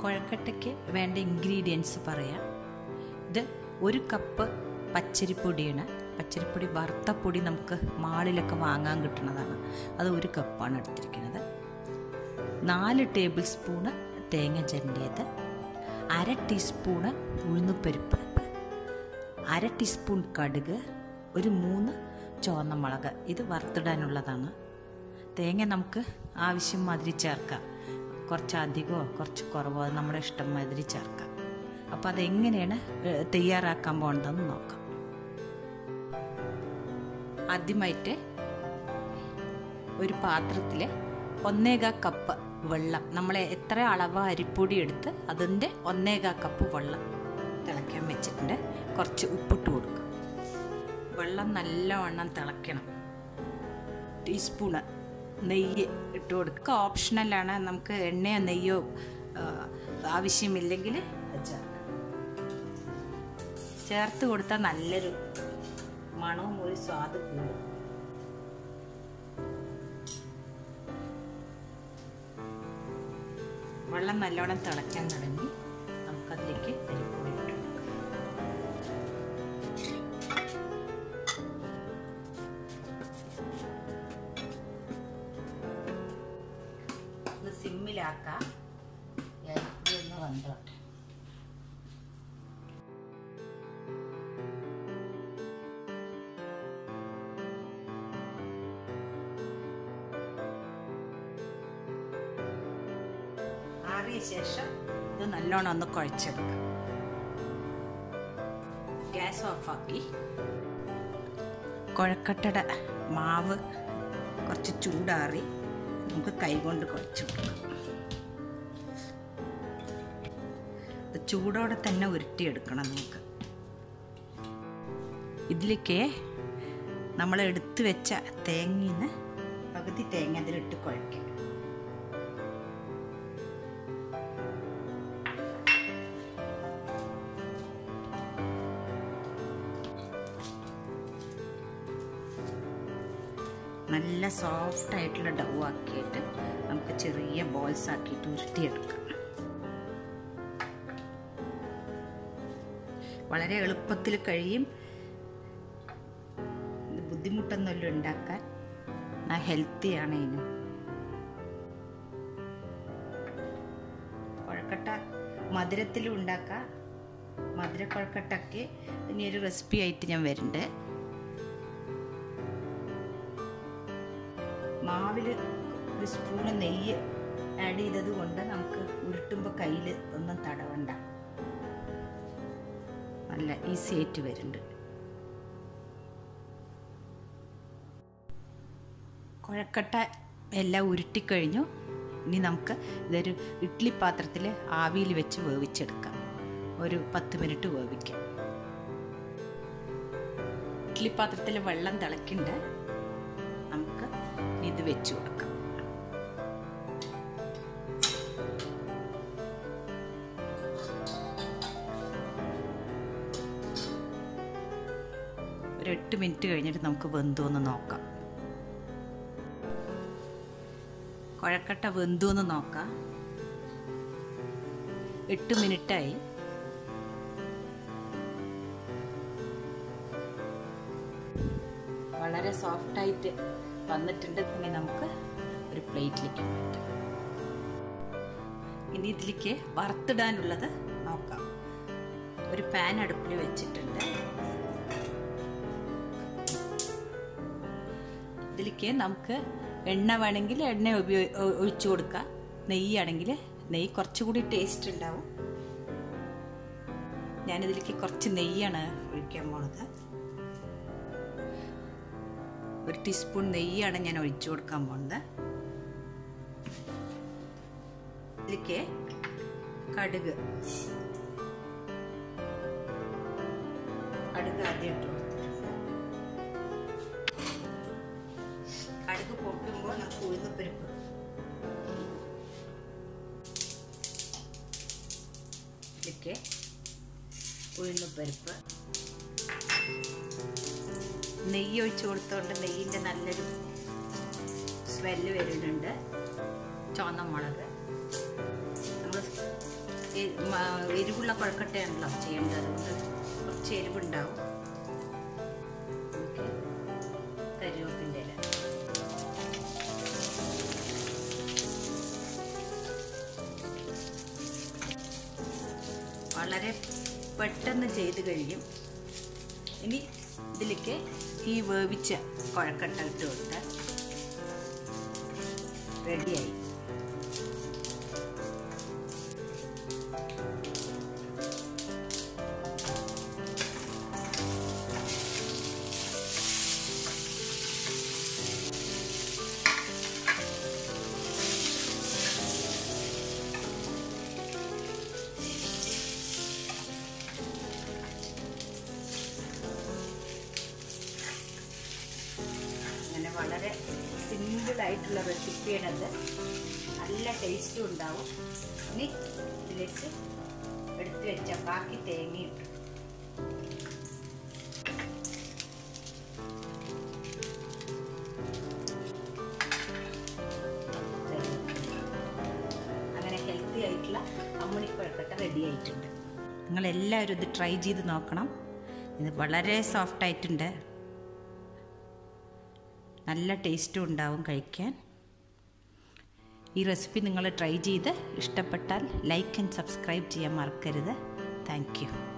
കുഴക്കട്ടയ്ക്ക് വേണ്ട ഇൻഗ്രീഡിയൻസ് പറയാം. ഇത് 1 കപ്പ് പച്ചരിപ്പൊടിയാണ്. പച്ചരിപ്പൊടി വറുത്ത പൊടി നമുക്ക് മാളിലൊക്കെ വാങ്ങാൻ കിട്ടുന്നതാണ്. അത് 1 കപ്പാണ് എടുത്തിരിക്കുന്നത്. 4 ടേബിൾ സ്പൂണ് തേങ്ങ ചിരണ്ടിയത്, 1/2 ടീസ്പൂണ് ഉഴുന്നുപരിപ്പ്, 1/2 ടീസ്പൂൺ കടുക്, ഒരു 3 ചുവന്ന മുളക്. ഇത് വറുത്തിടാനുള്ളതാണ്. തേങ്ങ നമുക്ക് ആവശ്യം മാതിരി ചേർക്കാം. കുറച്ച് അധികമോ കുറച്ച് കുറവോ അത് നമ്മുടെ ഇഷ്ടം മാതിരി ചേർക്കാം. അപ്പോൾ അതെങ്ങനെയാണ് തയ്യാറാക്കാൻ പോകേണ്ടതെന്ന് നോക്കാം. ആദ്യമായിട്ട് ഒരു പാത്രത്തിൽ 1/4 കപ്പ് വെള്ളം, നമ്മൾ എത്ര അളവ് അരിപ്പൊടി എടുത്ത് അതിൻ്റെ 1/4 കപ്പ് വെള്ളം തിളയ്ക്കാൻ വെച്ചിട്ടുണ്ട്. കുറച്ച് ഉപ്പിട്ട് കൊടുക്കുക. വെള്ളം നല്ലവണ്ണം തിളയ്ക്കണം. ടീസ്പൂണ് നെയ്യ് ഇട്ട് കൊടുക്കുക. ഓപ്ഷണലാണ്. നമുക്ക് എണ്ണയോ നെയ്യോ ആവശ്യമില്ലെങ്കിൽ ചേർത്ത് കൊടുത്താൽ നല്ലൊരു മണവും ഒരു സ്വാദ് കൂടും. വെള്ളം നല്ലോണം തിളയ്ക്കാൻ തുടങ്ങി. നമുക്കതിലേക്ക് അരിപ്പൊടി ഇട്ട് സിമ്മിലാക്കാം. അരിപ്പൊടി ഒന്ന് വന്നോട്ടെ. ആറിയ ശേഷം ഇത് നല്ലോണം ഒന്ന് കുഴച്ചെടുക്കാം. ഗ്യാസ് ഓഫാക്കി കുഴക്കട്ടയുടെ മാവ് കുറച്ച് ചൂടാറി നമുക്ക് കൈകൊണ്ട് കുഴച്ച് കൊടുക്കാം. ചൂടോടെ തന്നെ ഉരുട്ടിയെടുക്കണം. നമുക്ക് ഇതിലേക്ക് നമ്മൾ എടുത്തു വെച്ച തേങ്ങീന്ന് പകുതി തേങ്ങ അതിലിട്ട് കുഴയ്ക്കാം. നല്ല സോഫ്റ്റ് ആയിട്ടുള്ള ഡൗ ആക്കിയിട്ട് നമുക്ക് ചെറിയ ബോൾസ് ആക്കിയിട്ട് ഉരുട്ടിയെടുക്കാം. വളരെ എളുപ്പത്തിൽ കഴിയും. ബുദ്ധിമുട്ടൊന്നുമില്ല ഉണ്ടാക്കാൻ. ഹെൽത്തിയാണ് ഇതിനും. കുഴക്കട്ട മധുരത്തിലും ഉണ്ടാക്കാം. മധുര കുഴക്കട്ടയ്ക്ക് ഇനി ഒരു റെസിപ്പി ആയിട്ട് ഞാൻ വരുന്നുണ്ട്. മാവിൽ ഒരു സ്പൂണ് നെയ്യ് ആഡ് ചെയ്തത് കൊണ്ട് നമുക്ക് ഉരുട്ടുമ്പോൾ കയ്യിൽ ഒന്നും തടവണ്ട. നല്ല ഈസി ആയിട്ട് വരുന്നുണ്ട്. കുഴക്കട്ട എല്ലാം ഉരുട്ടിക്കഴിഞ്ഞു. ഇനി നമുക്ക് ഇതൊരു ഇഡ്ഡലി പാത്രത്തിൽ ആവിയിൽ വെച്ച് വേവിച്ചെടുക്കാം. ഒരു 10 മിനിറ്റ് വേവിക്കാം. ഇഡ്ഡലി പാത്രത്തിൽ വെള്ളം തിളയ്ക്കുന്നുണ്ട്. നമുക്ക് ഇത് വെച്ച് കൊടുക്കാം. ഒരു 8 മിനിറ്റ് കഴിഞ്ഞിട്ട് നമുക്ക് വെന്തോന്ന് നോക്കാം. കുഴക്കട്ട വെന്തോന്ന് നോക്കാം. 8 മിനിറ്റായി. വളരെ സോഫ്റ്റായിട്ട് വന്നിട്ടുണ്ട്. ഇനി നമുക്ക് ഒരു പ്ലേറ്റിലേക്ക് മാറ്റാം. ഇനി ഇതിലേക്ക് വറുത്തിടാനുള്ളത് നോക്കാം. ഒരു പാൻ അടുപ്പിൽ വെച്ചിട്ടുണ്ട്. ഇതിലേക്ക് നമുക്ക് എണ്ണ വേണമെങ്കിൽ എണ്ണ ഒഴിച്ചു കൊടുക്കാം. നെയ്യാണെങ്കിൽ നെയ്യ് കുറച്ചുകൂടി ടേസ്റ്റ് ഉണ്ടാവും. ഞാനിതിലേക്ക് കുറച്ച് നെയ്യാണ് ഒഴിക്കാൻ പോണത്. 1 ടീസ്പൂൺ നെയ്യാണ് ഞാൻ ഒഴിച്ചു കൊടുക്കാൻ പോകുന്നത്. ഇതിലേക്ക് കടുക് ആദ്യം ഇട്ടു. കടുക് പൊട്ടുമ്പോൾ നമുക്ക് ഉഴുന്നുപരിപ്പ്, ഇതിലേക്ക് ഉഴുന്നുപരിപ്പ്, നെയ്യ് ഒഴിച്ചു കൊടുത്തോണ്ട് നെയ്യിൻ്റെ നല്ലൊരു സ്മെല്ല് വരുന്നുണ്ട്. ചുവന്ന മുളക്, നമ്മൾ എരിവുള്ള കൊഴക്കട്ടയാണല്ലോ ചെയ്യേണ്ടത്, അതുകൊണ്ട് കുറച്ച് എരിവുണ്ടാവും. കരിവേപ്പിൻ്റെ ഇല, വളരെ പെട്ടെന്ന് ചെയ്ത് കഴിയും. ഇനി ഇതിലേക്ക് ഈ വേവിച്ച കൊഴക്കട്ട ഇട്ട് കൊടുത്താൽ റെഡിയായി. വളരെ സിമ്പിളായിട്ടുള്ള റെസിപ്പിയാണത്, നല്ല ടേസ്റ്റും ഉണ്ടാവും. ഇനി ഇതിലേക്ക് എടുത്ത് വെച്ച ബാക്കി തേങ്ങയിട്ടു അങ്ങനെ ഹെൽത്തി ആയിട്ടുള്ള അമ്മിണിക്കൊഴക്കട്ട റെഡി ആയിട്ടുണ്ട്. നിങ്ങളെല്ലാവരും ഇത് ട്രൈ ചെയ്ത് നോക്കണം. ഇത് വളരെ സോഫ്റ്റായിട്ടുണ്ട്, നല്ല ടേസ്റ്റും ഉണ്ടാവും കഴിക്കാൻ. ഈ റെസിപ്പി നിങ്ങൾ ട്രൈ ചെയ്ത് ഇഷ്ടപ്പെട്ടാൽ ലൈക്ക് ആൻഡ് സബ്സ്ക്രൈബ് ചെയ്യാൻ മറക്കരുത്. Thank U.